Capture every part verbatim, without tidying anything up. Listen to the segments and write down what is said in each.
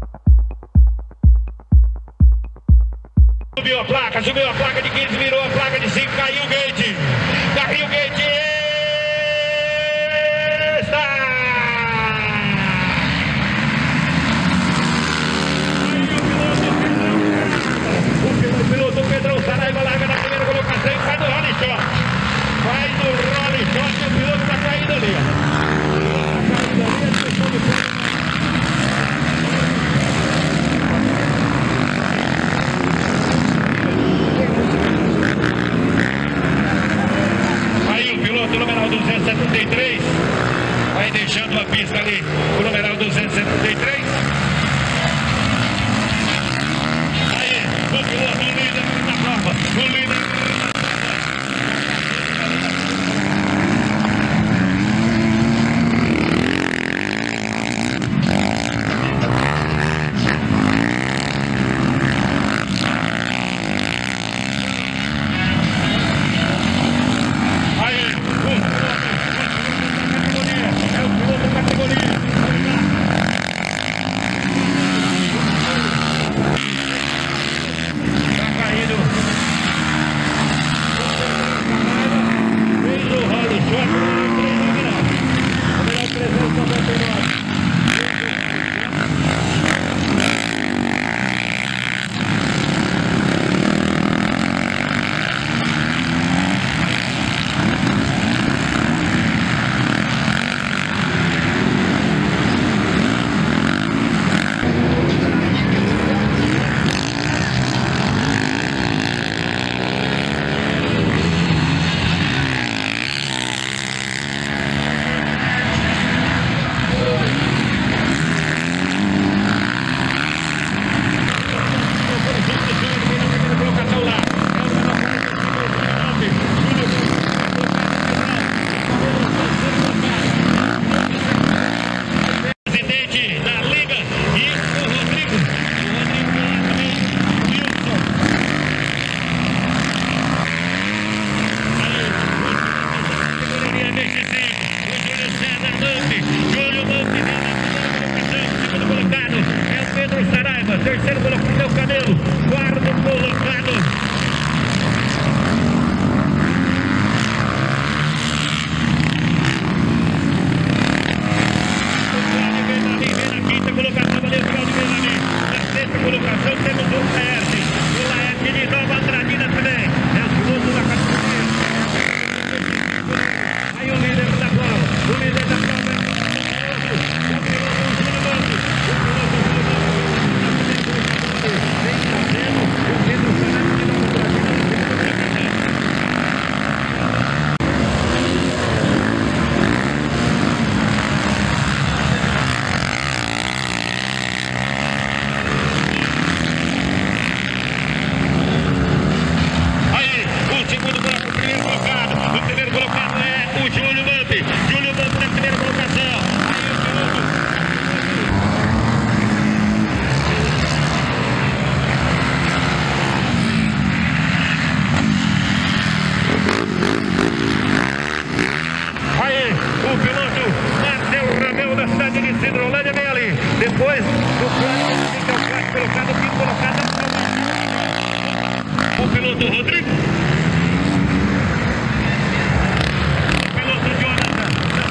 Subiu a placa, subiu a placa de quinze, virou a placa de cinco, caiu o gate. Caiu o gate. Está! O piloto Pedrão Saraiva larga na primeira colocação e vai do Rally Shot. Vai do Rally Shot e o piloto está caindo ali. Está caindo ali, a questão do ponto. O numeral duzentos e setenta e três vai deixando a pista ali, o numeral duzentos e setenta e três. Aí, o piloto líder da prova, o líder. Terceiro colocado é o Canelo, quarto colocado. Vem na quinta colocação, valeu o Claudio Benjamin. Na sexta colocação temos o Laerte. O Laerte de Nova Andradina também. É o piloto da categoria. Aí o líder da prova. O líder da prova é o piloto. Depois do plano, fica o quarto colocado, o quinto colocado o piloto Rodrigo. O piloto Jonathan.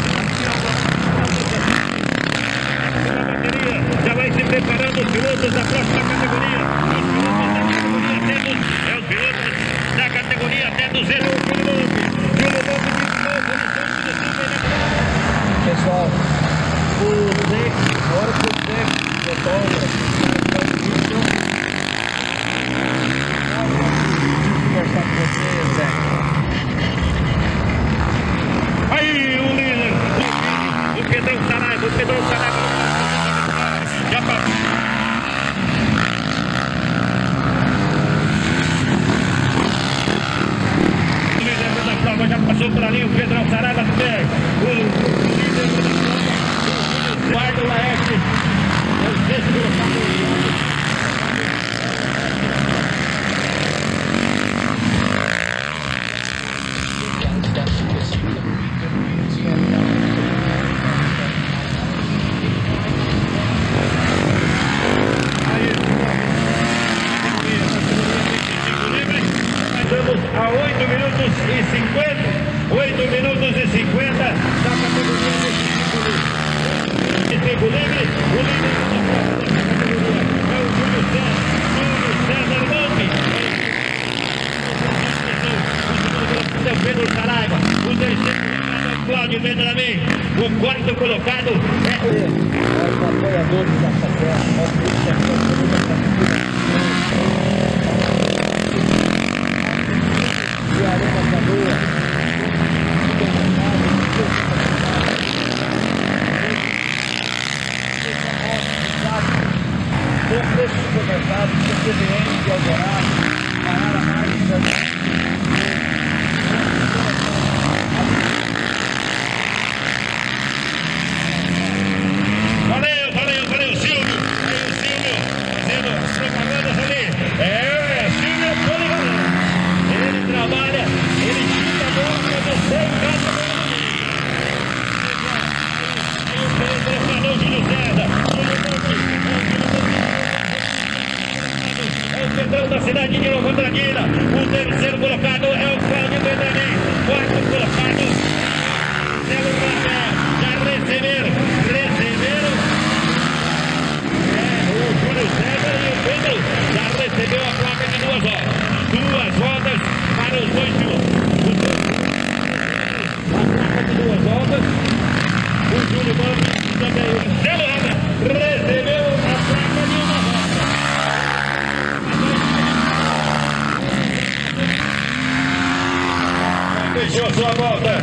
A bateria já vai se preparando os pilotos da próxima categoria. É os pilotos da categoria até duzentos pilotos. Pessoal, o Zé, agora que o Zé retorna, conversar com você, Zé. Aí, o líder, o Pedrão Saraiva, o Pedrão Saraiva, já passou. O líder da prova já passou por ali, o Pedrão Saraiva também. O líder da prova, Eduardo Laerte, é o sexto colocado. oito minutos e cinquenta da categoria de tempo livre. O líder da categoria é o Júlio César, Júlio César Monte. O segundo Pedro Saraiva. O terceiro colocado é Cláudio Vendramin. O quarto colocado é o... Os apoiadores da Saquera, nós temos e a Arena Canoa, todos esses supermercados, C B N de Alvorada, Maiara Marques, Valeu, valeu, valeu, Silvio. Aí o Silvio fazendo propagandas ali. É, Silvio Polivalão. Ele trabalha, ele chuta a bola para você em casa. O telespectador Júlio César. É o centrão da cidade de Novo Andradina. O terceiro colocado é o Cláudio Vendramin. Quarto colocado, Celo Rafael. Já receberam, receberam. É, o Júlio César e o Pedro já recebeu a placa de duas horas. Duas rodas para os dois pilotos. A placa de duas rodas. O Júlio Mano também. O Celo Rafael recebeu a placa de uma roda. Fechou a sua volta.